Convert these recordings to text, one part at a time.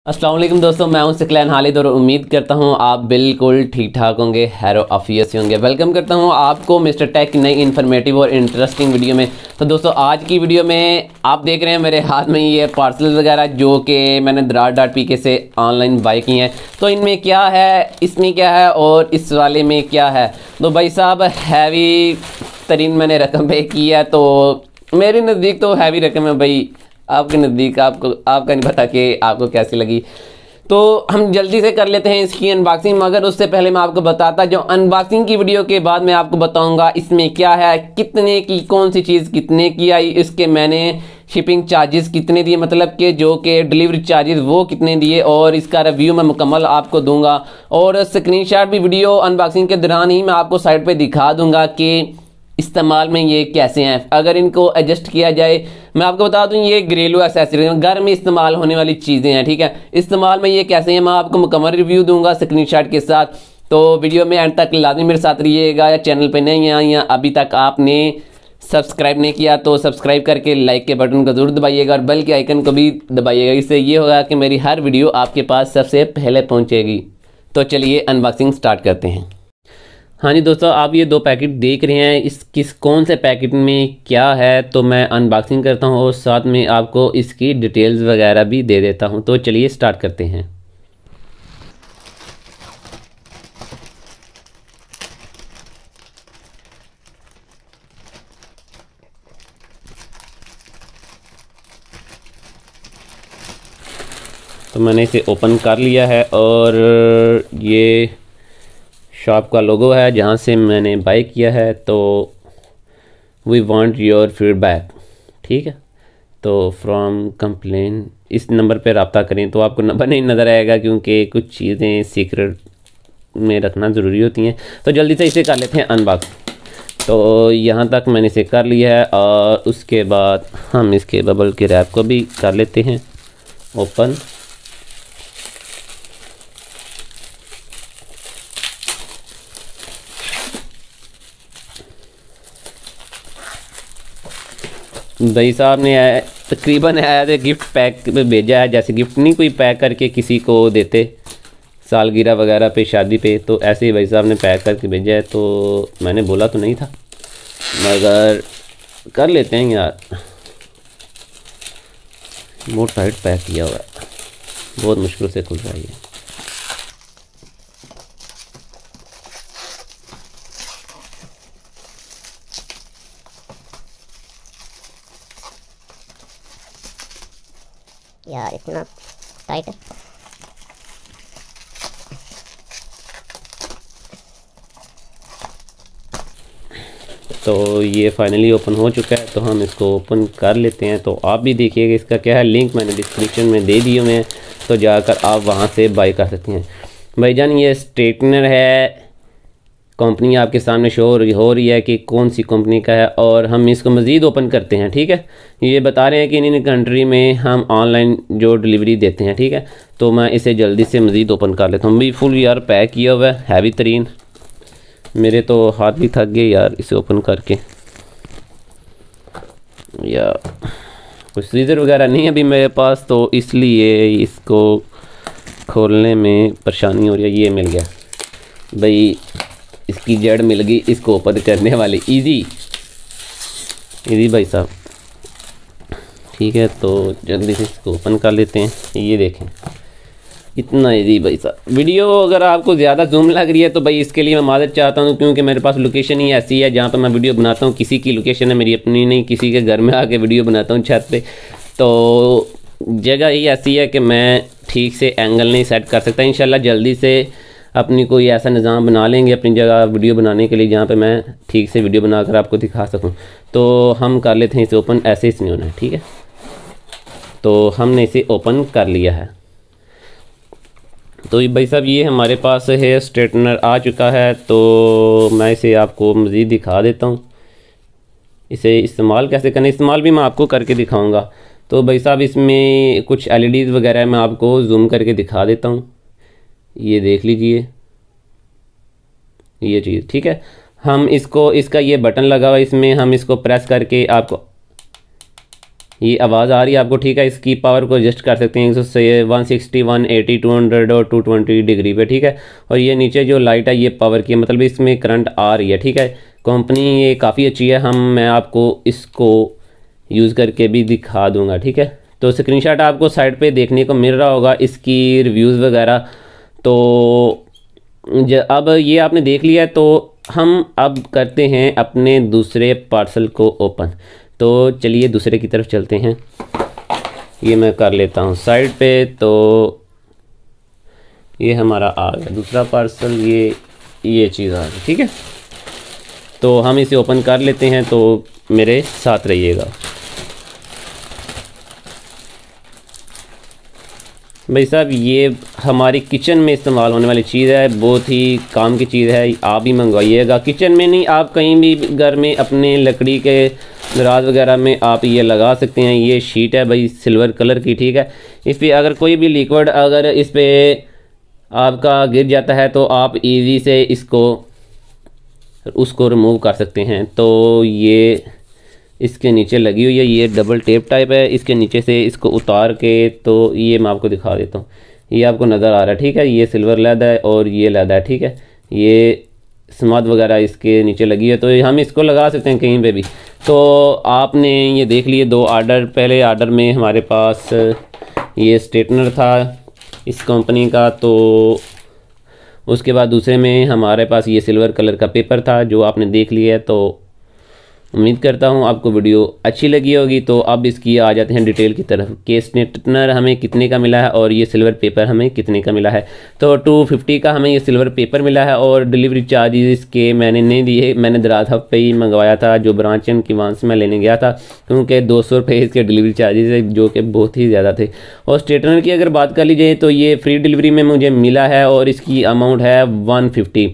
अस्सलाम वालेकुम दोस्तों, मैं हूं सिकलैन हालिद और उम्मीद करता हूं आप बिल्कुल ठीक ठाक होंगे, हैरो आफियत से होंगे। वेलकम करता हूं आपको मिस्टर टेक की नई इन्फॉर्मेटिव और इंटरेस्टिंग वीडियो में। तो दोस्तों आज की वीडियो में आप देख रहे हैं मेरे हाथ में ये पार्सल वगैरह जो कि मैंने Drar.pk से ऑनलाइन बाय की हैं। तो इनमें क्या है, इसमें क्या है और इस वाले में क्या है। तो भाई साहब हैवी तरीन मैंने रकम पे की है, तो मेरे नज़दीक तो हैवी रकम है भाई, आपके नज़दीक आपका नहीं पता कि आपको कैसी लगी। तो हम जल्दी से कर लेते हैं इसकी अनबॉक्सिंग, मगर उससे पहले मैं आपको बताता जो अनबॉक्सिंग की वीडियो के बाद मैं आपको बताऊंगा इसमें क्या है, कितने की कौन सी चीज़ कितने की आई, इसके मैंने शिपिंग चार्जेस कितने दिए, मतलब कि जो कि डिलीवरी चार्जेस वो कितने दिए, और इसका रिव्यू मैं मुकम्मल आपको दूंगा। और स्क्रीनशॉट भी वीडियो अनबॉक्सिंग के दौरान ही मैं आपको साइड पे दिखा दूंगा कि इस्तेमाल में ये कैसे हैं। अगर इनको एडजस्ट किया जाए, मैं आपको बता दूं ये घरेलू एक्सेसरी घर में इस्तेमाल होने वाली चीज़ें हैं, ठीक है। इस्तेमाल में ये कैसे हैं मैं आपको मुकम्मल रिव्यू दूंगा स्क्रीनशॉट के साथ। तो वीडियो में एंड तक लाजमी मेरे साथ रहिएगा। या चैनल पे नहीं आए या अभी तक आपने सब्सक्राइब नहीं किया तो सब्सक्राइब करके लाइक के बटन को ज़रूर दबाइएगा और बेल के आइकन को भी दबाइएगा। इससे ये होगा कि मेरी हर वीडियो आपके पास सबसे पहले पहुँचेगी। तो चलिए अनबॉक्सिंग स्टार्ट करते हैं। हाँ जी दोस्तों, आप ये दो पैकेट देख रहे हैं, इस कौन से पैकेट में क्या है तो मैं अनबॉक्सिंग करता हूँ और साथ में आपको इसकी डिटेल्स वगैरह भी दे देता हूँ। तो चलिए स्टार्ट करते हैं। तो मैंने इसे ओपन कर लिया है और ये शॉप का लोगो है जहाँ से मैंने बाय किया है। तो वी वांट योर फीडबैक, ठीक है। तो फ्रॉम कंप्लेन इस नंबर पे रब्ता करें। तो आपको नंबर नहीं नज़र आएगा क्योंकि कुछ चीज़ें सीक्रेट में रखना ज़रूरी होती हैं। तो जल्दी से इसे कर लेते हैं अनबॉक्स। तो यहाँ तक मैंने इसे कर लिया है और उसके बाद हम इसके बबल के रैप को भी कर लेते हैं ओपन। भाई साहब ने तकरीबन आया तो गिफ्ट पैक में भेजा है, जैसे गिफ्ट नहीं कोई पैक करके किसी को देते सालगिरह वगैरह पे, शादी पे, तो ऐसे ही भाई साहब ने पैक करके भेजा है। तो मैंने बोला तो नहीं था मगर कर लेते हैं यार। बहुत टाइट पैक किया हुआ है, बहुत मुश्किल से खुल रहा है ये। यार इतना टाइट है। तो ये फाइनली ओपन हो चुका है, तो हम इसको ओपन कर लेते हैं। तो आप भी देखिएगा इसका क्या है, लिंक मैंने डिस्क्रिप्शन में दे दिए हुए हैं, तो जाकर आप वहाँ से बाय कर सकते हैं। भाईजान ये स्ट्रेटनर है, कंपनी आपके सामने शो हो रही है कि कौन सी कंपनी का है, और हम इसको मज़ीद ओपन करते हैं, ठीक है। ये बता रहे हैं कि इन कंट्री में हम ऑनलाइन जो डिलीवरी देते हैं, ठीक है। तो मैं इसे जल्दी से मज़ीद ओपन कर लेता हूँ। भी फुल यार पैक किया हुआ है, हैवी तरीन, मेरे तो हाथ भी थक गए यार इसे ओपन करके। यार कुछ सीजर वगैरह नहीं है अभी मेरे पास, तो इसलिए इसको खोलने में परेशानी हो रही है। ये मिल गया भाई, इसकी जड़ मिल गई इसको ओपन करने वाली, इजी भाई साहब, ठीक है। तो जल्दी से इसको ओपन कर लेते हैं। ये देखें इतना इजी भाई साहब। वीडियो अगर आपको ज़्यादा जूम लग रही है तो भाई इसके लिए मैं माज़रत चाहता हूँ, क्योंकि मेरे पास लोकेशन ही ऐसी है जहाँ पर मैं वीडियो बनाता हूँ। किसी की लोकेशन है, मेरी अपनी नहीं, किसी के घर में आके वीडियो बनाता हूँ छत पे। तो जगह ही ऐसी है कि मैं ठीक से एंगल नहीं सेट कर सकता। इंशाल्लाह जल्दी से अपनी कोई ऐसा निज़ाम बना लेंगे अपनी जगह वीडियो बनाने के लिए, जहाँ पे मैं ठीक से वीडियो बनाकर आपको दिखा सकूँ। तो हम कर लेते हैं इसे ओपन, ऐसे ही नहीं होना है, ठीक है। तो हमने इसे ओपन कर लिया है। तो भाई साहब ये हमारे पास हेयर स्ट्रेटनर आ चुका है। तो मैं इसे आपको मज़ीद दिखा देता हूँ, इसे इस्तेमाल कैसे करना, इस्तेमाल भी मैं आपको करके दिखाऊँगा। तो भाई साहब इसमें कुछ LEDs वगैरह मैं आपको जूम करके दिखा देता हूँ। ये देख लीजिए ये चीज़, ठीक है। हम इसको, इसका ये बटन लगा हुआ है, इसमें हम इसको प्रेस करके आपको ये आवाज़ आ रही है आपको, ठीक है। इसकी पावर को एडजस्ट कर सकते हैं 160, 180, 200 और 220 डिग्री पे, ठीक है। और ये नीचे जो लाइट है ये पावर की है, मतलब इसमें करंट आ रही है, ठीक है। कंपनी ये काफ़ी अच्छी है, मैं आपको इसको यूज़ करके भी दिखा दूँगा, ठीक है। तो स्क्रीनशॉट आपको साइड पे देखने को मिल रहा होगा इसकी रिव्यूज़ वगैरह। तो अब ये आपने देख लिया है, तो हम अब करते हैं अपने दूसरे पार्सल को ओपन। तो चलिए दूसरे की तरफ चलते हैं। ये मैं कर लेता हूँ साइड पे। तो ये हमारा आ गया दूसरा पार्सल, ये चीज़ आ गई, ठीक है। तो हम इसे ओपन कर लेते हैं, तो मेरे साथ रहिएगा। भाई साहब, ये हमारी किचन में इस्तेमाल होने वाली चीज़ है, बहुत ही काम की चीज़ है। आप भी मंगवाइएगा, किचन में नहीं, आप कहीं भी घर में अपने लकड़ी के दराज वगैरह में आप ये लगा सकते हैं। ये शीट है भाई सिल्वर कलर की, ठीक है। इस पर अगर कोई भी लिक्विड अगर इस पर आपका गिर जाता है तो आप इजी से उसको रिमूव कर सकते हैं। तो ये इसके नीचे लगी हुई है, ये डबल टेप टाइप है। इसके नीचे से इसको उतार के, तो ये मैं आपको दिखा देता हूँ। ये आपको नज़र आ रहा है, ठीक है। ये सिल्वर लेद है और ये लेद है, ठीक है। ये स्मद वगैरह इसके नीचे लगी है, तो हम इसको लगा सकते हैं कहीं पे भी। तो आपने ये देख लिए दो आर्डर। पहले आर्डर में हमारे पास ये स्ट्रेटनर था इस कंपनी का, तो उसके बाद दूसरे में हमारे पास ये सिल्वर कलर का पेपर था जो आपने देख लिया है। तो उम्मीद करता हूँ आपको वीडियो अच्छी लगी होगी। तो अब इसकी आ जाते हैं डिटेल की तरफ कि स्ट्रेटनर हमें कितने का मिला है और ये सिल्वर पेपर हमें कितने का मिला है। तो 250 का हमें ये सिल्वर पेपर मिला है और डिलीवरी चार्जेस इसके मैंने नहीं दिए, मैंने दराज हब पे ही मंगवाया था जो ब्रांच की वहाँ से मैं लेने गया था, क्योंकि 200 रुपये इसके डिलीवरी चार्जेस है जो कि बहुत ही ज़्यादा थे। और स्ट्रेटनर की अगर बात कर लीजिए तो ये फ्री डिलीवरी में मुझे मिला है और इसकी अमाउंट है 150,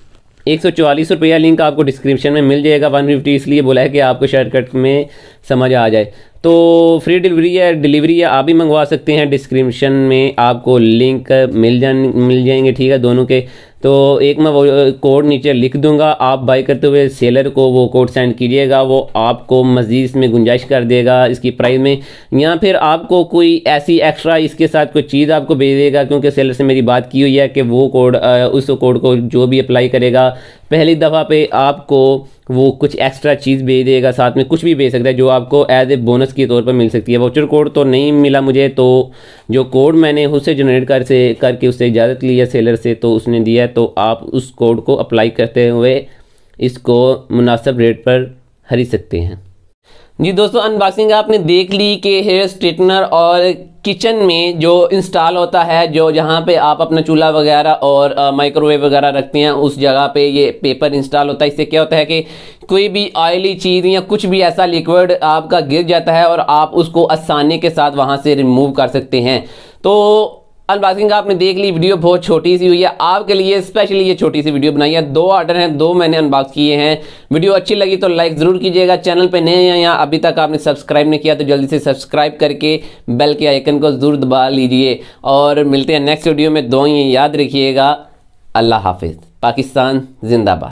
144 रुपया। लिंक आपको डिस्क्रिप्शन में मिल जाएगा। 150 इसलिए बोला है कि आपको शॉर्टकट में समझ आ जाए। तो फ्री डिलीवरी है, आप भी मंगवा सकते हैं। डिस्क्रिप्शन में आपको लिंक मिल जाएंगे, ठीक है, दोनों के। तो एक मैं वो कोड नीचे लिख दूंगा, आप बाय करते हुए सेलर को वो कोड सेंड कीजिएगा, वो आपको मज़ीद इसमें गुंजाइश कर देगा इसकी प्राइस में, या फिर आपको कोई ऐसी एक्स्ट्रा इसके साथ कोई चीज़ आपको भेज देगा। क्योंकि सेलर से मेरी बात की हुई है कि वो कोड उस कोड को जो भी अप्लाई करेगा पहली दफ़ा पे आपको वो कुछ एक्स्ट्रा चीज़ भेज देगा, साथ में कुछ भी भेज सकता है जो आपको एज ए बोनस के तौर पर मिल सकती है। वाउचर कोड तो नहीं मिला मुझे, तो जो कोड मैंने उससे जनरेट करके उससे इजाज़त ली है सेलर से, तो उसने दिया है। तो आप उस कोड को अप्लाई करते हुए इसको मुनासिब रेट पर खरीद सकते हैं। जी दोस्तों, अनबॉक्सिंग आपने देख ली कि हेयर स्ट्रेटनर और किचन में जो इंस्टॉल होता है, जो जहाँ पे आप अपना चूल्हा वगैरह और माइक्रोवेव वगैरह रखते हैं उस जगह पे ये पेपर इंस्टॉल होता है। इससे क्या होता है कि कोई भी ऑयली चीज़ या कुछ भी ऐसा लिक्विड आपका गिर जाता है और आप उसको आसानी के साथ वहाँ से रिमूव कर सकते हैं। तो अनबॉक्सिंग आपने देख ली, वीडियो बहुत छोटी सी हुई है, आपके लिए स्पेशली ये छोटी सी वीडियो बनाई है। 2 ऑर्डर हैं, 2 मैंने अनबॉक्स किए हैं। वीडियो अच्छी लगी तो लाइक ज़रूर कीजिएगा। चैनल पे नए हैं या अभी तक आपने सब्सक्राइब नहीं किया तो जल्दी से सब्सक्राइब करके बेल के आइकन को ज़रूर दबा लीजिए। और मिलते हैं नेक्स्ट वीडियो में। दुआएं याद रखिएगा। अल्लाह हाफिज़। पाकिस्तान जिंदाबाद।